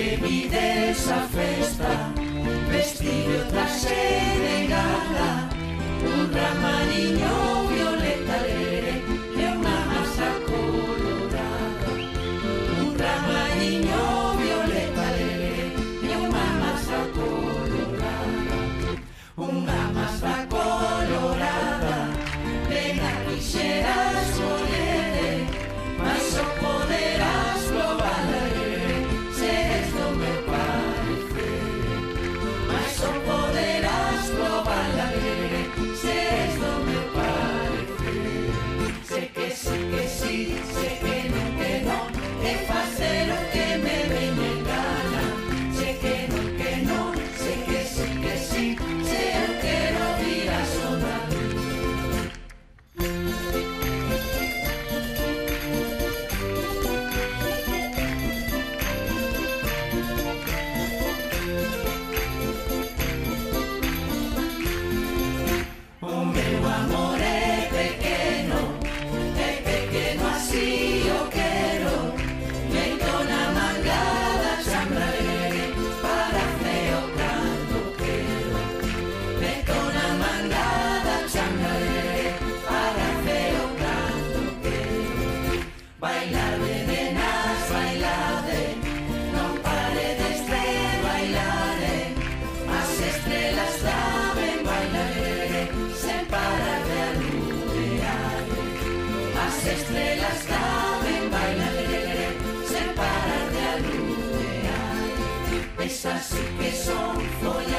vi desa festa, vestido traxe de gala, un ramaniño violeta alegre e unha masa colorada. Un ramaniño violeta alegre e unha masa colorada. Unha masa colorada, ven a quixeras volere, mas o poderás probar alegre, se es do meu parecer. Mas o poderás probar alegre, se es do meu parecer. Sé que sí, sé que non, e facer o que me veña en gana. Sé que non, sé que sí, se eu quero vir a sonar. O meu amor é pequeno así o quero. Meto na mangada chambra alegre para feo cando quero. Meto na mangada chambra alegre para feo cando quero. Bailade nenas, bailade, non paredes de bailare. As estrelas saben bailar alegre, sen parar de alumbrar. As estrelas saben bailar alegre, sen parar de alumbrar. Esas sí que son follas